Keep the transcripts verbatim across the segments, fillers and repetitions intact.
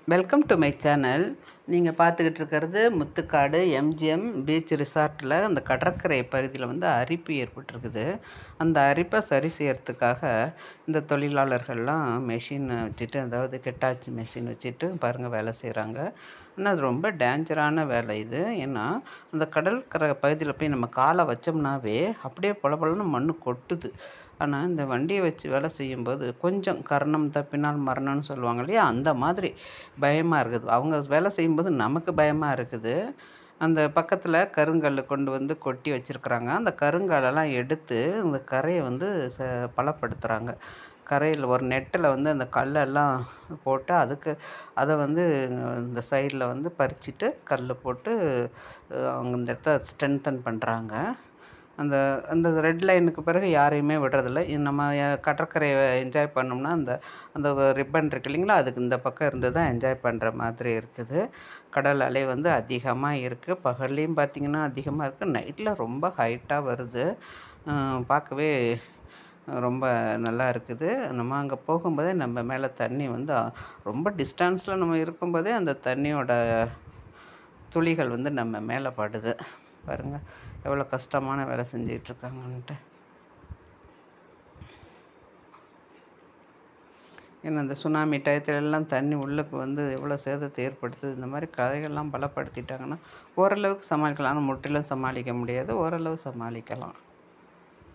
Welcome to my channel. நீங்கள் பார்த்துக்கிட்டு இருக்கிறது முத்துக்காடு எம்ஜிஎம் பீச் ரிசார்ட்டில் அந்த கடற்கரை பகுதியில் வந்து அரிப்பு ஏற்பட்டிருக்குது. அந்த அரிப்பை சரி செய்யறதுக்காக இந்த தொழிலாளர்கள்லாம் மெஷின் வச்சுட்டு, அதாவது கெட்டாச்சி மெஷின் வச்சுட்டு பாருங்கள் வேலை செய்கிறாங்க. ஆனால் அது ரொம்ப டேஞ்சரான வேலை இது. ஏன்னா அந்த கடற்கரை பகுதியில் போய் நம்ம காலை வச்சோம்னாவே அப்படியே பொல பொலன்னு மண் கொட்டுது. ஆனால் இந்த வண்டியை வச்சு வேலை செய்யும்போது கொஞ்சம் கரணம் தப்பினால் மரணம்னு சொல்லுவாங்க இல்லையா, அந்த மாதிரி பயமாக இருக்குது. அவங்க வேலை செய்யும்போது நமக்கு பயமாக இருக்குது. அந்த பக்கத்தில் கருங்கல் கொண்டு வந்து கொட்டி வச்சுருக்குறாங்க. அந்த கருங்கல்லெல்லாம் எடுத்து இந்த கரையை வந்து ச பலப்படுத்துகிறாங்க. கரையில் ஒரு நெட்டில் வந்து அந்த கல்லெல்லாம் போட்டு அதுக்கு அதை வந்து இந்த சைடில் வந்து பறிச்சுட்டு கல் போட்டு அவங்க இந்த இடத்த ஸ்ட்ரென்தன் பண்ணுறாங்க. அந்த அந்த ரெட் லைனுக்கு பிறகு யாரையுமே விடுறதில்ல. நம்ம கடற்கரையை என்ஜாய் பண்ணோம்னா அந்த அந்த ரிப்பன் இருக்கு இல்லைங்களா, அதுக்கு இந்த பக்கம் இருந்து தான் என்ஜாய் பண்ணுற மாதிரி இருக்குது. கடல் அலை வந்து அதிகமாக இருக்குது. பகல்லையும் பார்த்திங்கன்னா அதிகமாக இருக்குது. நைட்டில் ரொம்ப ஹைட்டாக வருது. பார்க்கவே ரொம்ப நல்லா இருக்குது. நம்ம அங்கே போகும்போதே நம்ம மேலே தண்ணி வந்து ரொம்ப டிஸ்டன்ஸில் நம்ம இருக்கும்போதே அந்த தண்ணியோட துளிகள் வந்து நம்ம மேலே படுது. பாருங்கள் எவ்வளோ கஷ்டமான வேலை செஞ்சிகிட்ருக்காங்கன்ட்டு. ஏன்னா இந்த சுனாமி டயத்துலலாம் தண்ணி உள்ளுக்கு வந்து எவ்வளோ சேதத்தை ஏற்படுத்துது. இந்த மாதிரி கதைகள்லாம் பலப்படுத்திட்டாங்கன்னா ஓரளவுக்கு சமாளிக்கலாம். ஆனால் முற்றிலும் சமாளிக்க முடியாது, ஓரளவு சமாளிக்கலாம்.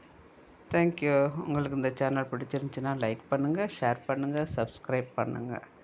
தேங்க்யூ. உங்களுக்கு இந்த சேனல் பிடிச்சிருந்துச்சின்னா லைக் பண்ணுங்கள், ஷேர் பண்ணுங்கள், சப்ஸ்கிரைப் பண்ணுங்கள்.